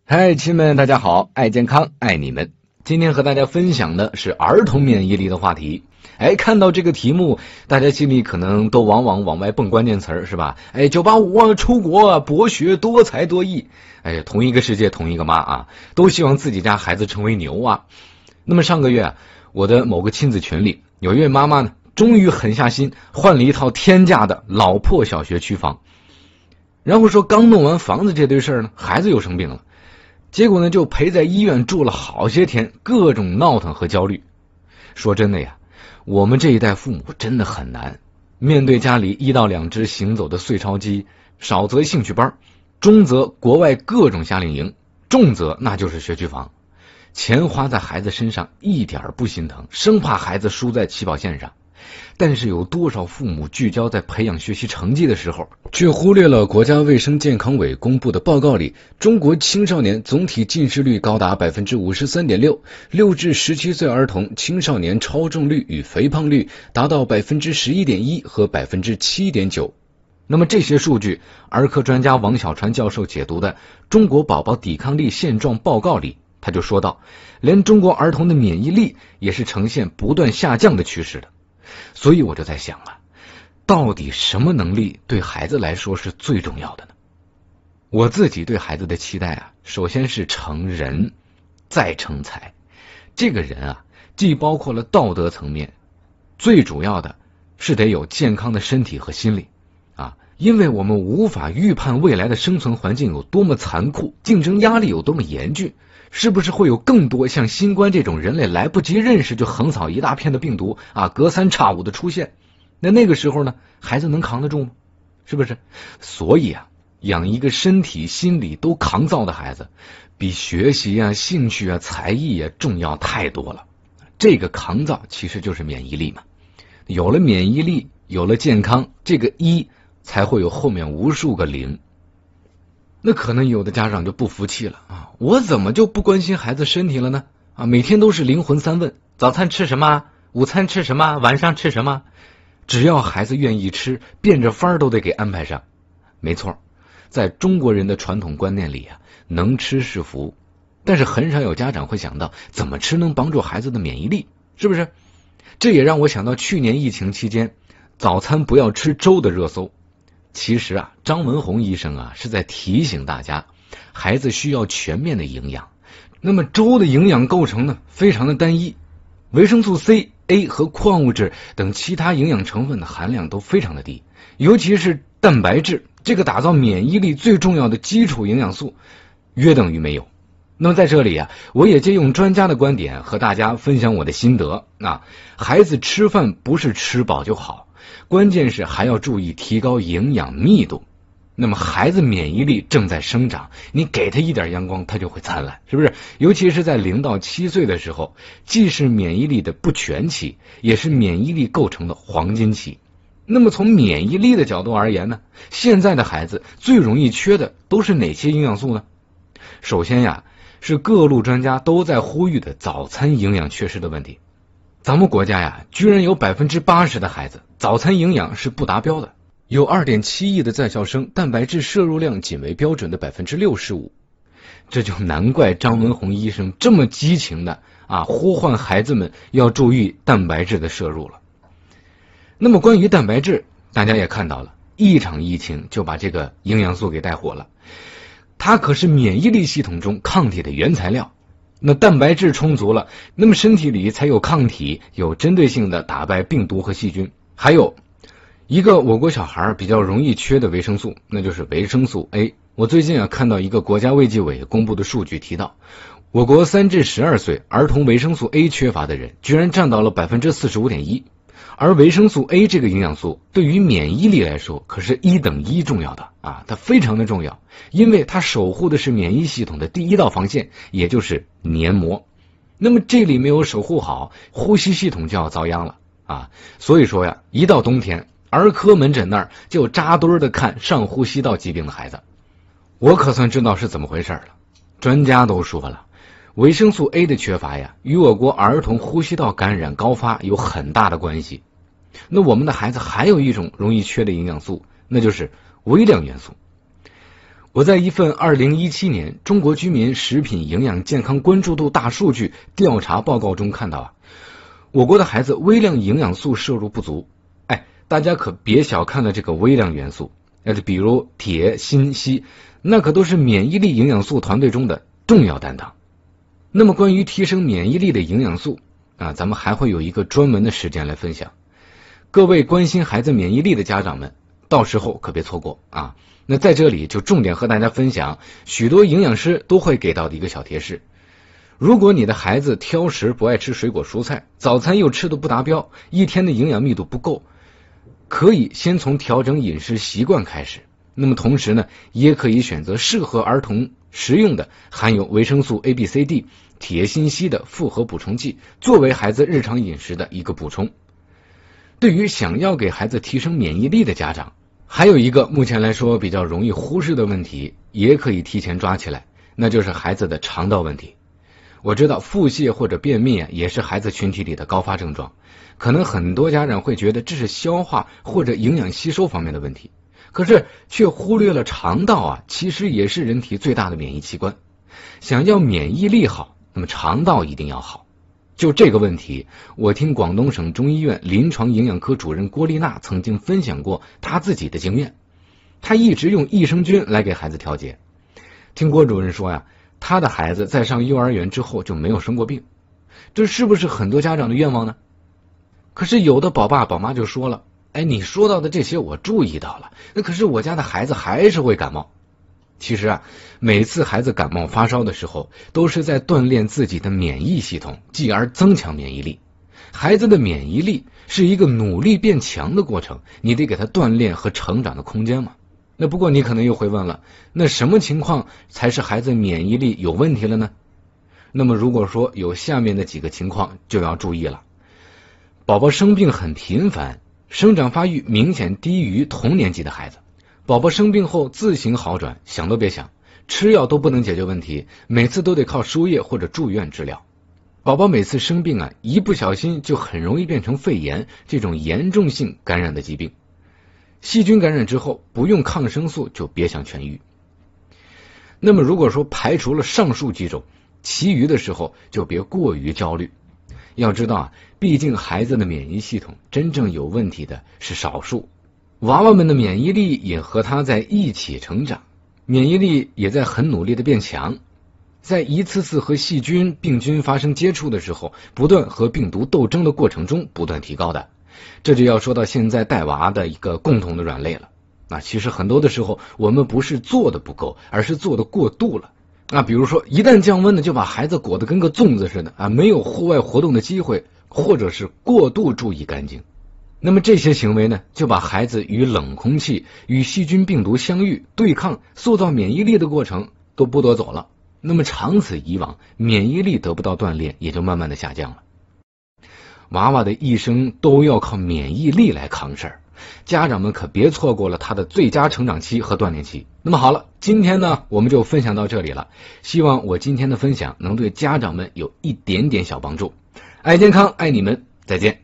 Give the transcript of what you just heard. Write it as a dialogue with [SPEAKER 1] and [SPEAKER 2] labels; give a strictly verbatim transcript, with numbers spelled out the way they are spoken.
[SPEAKER 1] 嗨，亲们，大家好，爱健康，爱你们。今天和大家分享的是儿童免疫力的话题。哎，看到这个题目，大家心里可能都往往往外蹦关键词儿，是吧？哎，九八五啊，出国啊，博学多才多艺。哎，同一个世界，同一个妈啊，都希望自己家孩子成为牛啊。那么上个月啊，我的某个亲子群里，有一位妈妈呢，终于狠下心换了一套天价的老破小学区房。然后说刚弄完房子这堆事儿呢，孩子又生病了。结果呢，就陪在医院住了好些天，各种闹腾和焦虑。说真的呀，我们这一代父母真的很难，面对家里一到两只行走的碎钞机，少则兴趣班，中则国外各种夏令营，重则那就是学区房。钱花在孩子身上一点不心疼，生怕孩子输在起跑线上。但是有多少父母聚焦在培养学习成绩的时候，却忽略了国家卫生健康委公布的报告里，中国青少年总体近视率高达 百分之五十三点六， 六至十七岁儿童青少年超重率与肥胖率达到 百分之十一点一 和 百分之七点九。 那么这些数据，儿科专家王小传教授解读的《中国宝宝抵抗力现状报告》里，他就说到，连中国儿童的免疫力也是呈现不断下降的趋势的。所以我就在想啊，到底什么能力对孩子来说是最重要的呢？我自己对孩子的期待啊，首先是成人，再成才。这个人啊，既包括了道德层面，最主要的是得有健康的身体和心理啊，因为我们无法预判未来的生存环境有多么残酷，竞争压力有多么严峻。是不是会有更多像新冠这种人类来不及认识就横扫一大片的病毒啊，隔三差五的出现？那那个时候呢，孩子能扛得住吗？是不是？所以啊，养一个身体心理都抗造的孩子，比学习啊、兴趣啊、才艺啊重要太多了。这个抗造其实就是免疫力嘛。有了免疫力，有了健康，这个一才会有后面无数个零。那可能有的家长就不服气了啊，我怎么就不关心孩子身体了呢？啊，每天都是灵魂三问，早餐吃什么？午餐吃什么？晚上吃什么？只要孩子愿意吃，变着法儿都得给安排上。没错，在中国人的传统观念里啊，能吃是福，但是很少有家长会想到怎么吃能帮助孩子的免疫力，是不是？这也让我想到去年疫情期间，早餐不要吃粥的热搜。其实啊，张文宏医生啊是在提醒大家，孩子需要全面的营养。那么粥的营养构成呢，非常的单一，维生素 C、A 和矿物质等其他营养成分的含量都非常的低，尤其是蛋白质，这个打造免疫力最重要的基础营养素，约等于没有。那么在这里啊，我也借用专家的观点和大家分享我的心得啊，孩子吃饭不是吃饱就好，关键是还要注意提高营养密度。那么孩子免疫力正在生长，你给他一点阳光他就会灿烂，是不是？尤其是在零到七岁的时候，既是免疫力的不全期，也是免疫力构成的黄金期。那么从免疫力的角度而言呢，现在的孩子最容易缺的都是哪些营养素呢？首先呀，是各路专家都在呼吁的早餐营养缺失的问题。咱们国家呀，居然有 百分之八十 的孩子早餐营养是不达标的，有 二点七亿的在校生蛋白质摄入量仅为标准的 百分之六十五。 这就难怪张文宏医生这么激情的啊呼唤孩子们要注意蛋白质的摄入了。那么关于蛋白质，大家也看到了，一场疫情就把这个营养素给带火了，它可是免疫力系统中抗体的原材料。那蛋白质充足了，那么身体里才有抗体，有针对性的打败病毒和细菌。还有一个我国小孩比较容易缺的维生素，那就是维生素 A。 我最近啊看到一个国家卫计委公布的数据，提到我国三至十二岁儿童维生素 A 缺乏的人居然占到了 百分之四十五点一。而维生素 A 这个营养素对于免疫力来说可是一等一重要的啊，它非常的重要，因为它守护的是免疫系统的第一道防线，也就是黏膜。那么这里没有守护好，呼吸系统就要遭殃了啊。所以说呀，一到冬天，儿科门诊那儿就扎堆的看上呼吸道疾病的孩子。我可算知道是怎么回事了，专家都说了，维生素 A 的缺乏呀，与我国儿童呼吸道感染高发有很大的关系。那我们的孩子还有一种容易缺的营养素，那就是微量元素。 我在一份二零一七年中国居民食品营养健康关注度大数据调查报告中看到啊，我国的孩子微量营养素摄入不足。哎，大家可别小看了这个微量元素，那就比如铁、锌、硒，那可都是免疫力营养素团队中的重要担当。那么关于提升免疫力的营养素啊，咱们还会有一个专门的时间来分享。各位关心孩子免疫力的家长们，到时候可别错过啊。那在这里就重点和大家分享许多营养师都会给到的一个小贴士。如果你的孩子挑食，不爱吃水果蔬菜，早餐又吃得不达标，一天的营养密度不够，可以先从调整饮食习惯开始。那么同时呢，也可以选择适合儿童食用的含有维生素 A、B、C、D、铁、锌、硒的复合补充剂，作为孩子日常饮食的一个补充。对于想要给孩子提升免疫力的家长，还有一个目前来说比较容易忽视的问题，也可以提前抓起来，那就是孩子的肠道问题。我知道腹泻或者便秘啊，也是孩子群体里的高发症状，可能很多家长会觉得这是消化或者营养吸收方面的问题，可是却忽略了肠道啊，其实也是人体最大的免疫器官。想要免疫力好，那么肠道一定要好。就这个问题，我听广东省中医院临床营养科主任郭丽娜曾经分享过她自己的经验。她一直用益生菌来给孩子调节。听郭主任说呀，她的孩子在上幼儿园之后就没有生过病，这是不是很多家长的愿望呢？可是有的宝爸宝妈就说了，哎，你说到的这些我注意到了，那可是我家的孩子还是会感冒。其实啊，每次孩子感冒发烧的时候，都是在锻炼自己的免疫系统，继而增强免疫力。孩子的免疫力是一个努力变强的过程，你得给他锻炼和成长的空间嘛。那不过你可能又会问了，那什么情况才是孩子免疫力有问题了呢？那么如果说有下面的几个情况就要注意了。宝宝生病很频繁，生长发育明显低于同年级的孩子，宝宝生病后自行好转，想都别想，吃药都不能解决问题，每次都得靠输液或者住院治疗。宝宝每次生病啊，一不小心就很容易变成肺炎这种严重性感染的疾病。细菌感染之后，不用抗生素就别想痊愈。那么如果说排除了上述几种，其余的时候就别过于焦虑。要知道啊，毕竟孩子的免疫系统真正有问题的是少数，娃娃们的免疫力也和他在一起成长，免疫力也在很努力的变强，在一次次和细菌、病菌发生接触的时候，不断和病毒斗争的过程中不断提高的。这就要说到现在带娃的一个共同的软肋了。那其实很多的时候，我们不是做的不够，而是做的过度了。啊，比如说一旦降温呢，就把孩子裹得跟个粽子似的啊，没有户外活动的机会，或者是过度注意干净。那么这些行为呢，就把孩子与冷空气、与细菌病毒相遇、对抗、塑造免疫力的过程都剥夺走了。那么长此以往，免疫力得不到锻炼，也就慢慢的下降了。娃娃的一生都要靠免疫力来扛事儿，家长们可别错过了他的最佳成长期和锻炼期。那么好了，今天呢我们就分享到这里了，希望我今天的分享能对家长们有一点点小帮助。爱健康，爱你们，再见。